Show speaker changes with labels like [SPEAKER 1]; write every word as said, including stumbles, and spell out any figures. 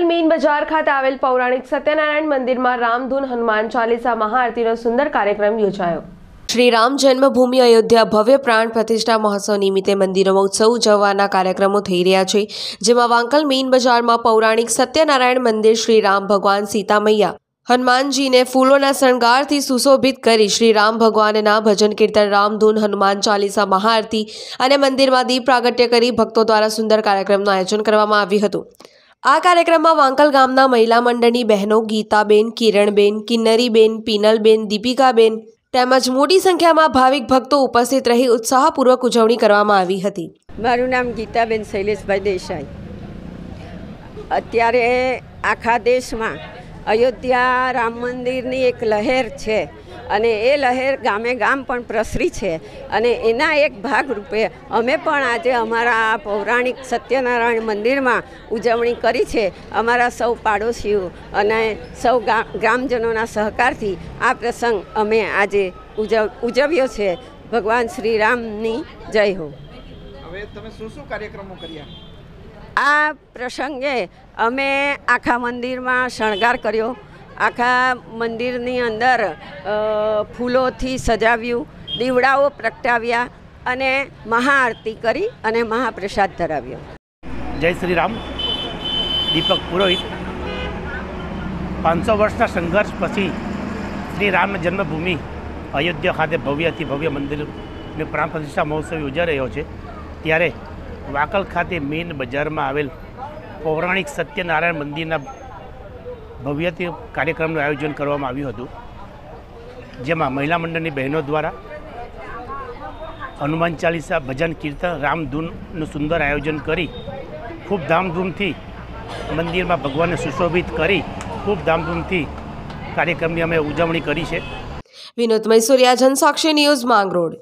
[SPEAKER 1] Main બજાર ખાતે આવેલ પૌરાણિક સત્યનારાયણ મંદિરમાં રામધૂન હનુમાન ચાલીસા મહાઆરતીનો સુંદર કાર્યક્રમ યોજાયો। શ્રી રામ જન્મભૂમિ અયોધ્યા ભવ્ય પ્રાણ પ્રતિષ્ઠા મહોત્સવ નિમિત્તે મંદિરોમાં ઉત્સવ ઉજવવાના કાર્યક્રમો થઈ રહ્યા છે, જેમાં વાંકલ મેઇન બજારમાં પૌરાણિક સત્યનારાયણ મંદિર શ્રી રામ ભગવાન સીતા મૈયા હનુમાનજીને ફૂલોના શણગારથી સુશોભિત કરી શ્રી રામ ભગવાનના ભજન કીર્તન રામધૂન હનુમાન ચાલીસા મહાઆરતી અને મંદિરમાં દીપ પ્રાગટ્ય કરી ભક્તો દ્વારા સુંદર કાર્યક્રમનું આયોજન કરવામાં આવ્યું હતું। આ કાર્યક્રમમાં વાંકલ ગામના મહિલા મંડળની બહેનો ગીતાબેન, કિરણબેન, કિન્નરીબેન, પીનલબેન, દીપિકાબેન તેમજ મોટી સંખ્યામાં ભાવિક ભક્તો ઉપસ્થિત રહી ઉત્સાહપૂર્વક ઉજવણી કરવામાં આવી હતી।
[SPEAKER 2] મારું નામ ગીતાબેન શૈલેષભાઈ દેસાઈ। અત્યારે આખા દેશમાં અયોધ્યા રામ મંદિરની એક લહેર છે અને એ લહેર ગામે ગામ પણ પ્રસરી છે અને એના એક ભાગરૂપે અમે પણ આજે અમારા આ પૌરાણિક સત્યનારાયણ મંદિરમાં ઉજવણી કરી છે। અમારા સૌ પાડોશીઓ અને સૌ ગ્રામજનોના સહકારથી આ પ્રસંગ અમે આજે ઉજવ ઉજવ્યો છે। ભગવાન શ્રી રામની જય હો।
[SPEAKER 3] હવે તમે શું શું કાર્યક્રમો કર્યા?
[SPEAKER 2] આ પ્રસંગે અમે આખા મંદિરમાં શણગાર કર્યો, આખા મંદિરની અંદર ફૂલોથી સજાવ્યું, દીવડાઓ પ્રગટાવ્યા અને મહાઆરતી કરી અને મહાપ્રસાદ ધરાવ્યો।
[SPEAKER 4] જય શ્રી રામ। દીપક પુરોહિત। પાંચસો વર્ષના સંઘર્ષ પછી શ્રી રામના જન્મભૂમિ અયોધ્યા ખાતે ભવ્યથી ભવ્ય મંદિરને પ્રાણ પ્રતિષ્ઠા મહોત્સવ યોજાઈ રહ્યો છે, ત્યારે વાંકલ ખાતે મેઇન બજારમાં આવેલ પૌરાણિક સત્યનારાયણ મંદિરના ભવ્યથી કાર્યક્રમનું આયોજન કરવામાં આવ્યું હતું, જેમાં મહિલા મંડળની બહેનો દ્વારા હનુમાન ચાલીસા, ભજન કીર્તન, રામધૂનનું સુંદર આયોજન કરી ખૂબ ધામધૂમથી મંદિરમાં ભગવાનને સુશોભિત કરી ખૂબ ધામધૂમથી કાર્યક્રમની અમે ઉજવણી કરી છે।
[SPEAKER 1] વિનોદ મૈસુરિયા, જનસાક્ષી ન્યૂઝ, માંગરોળ।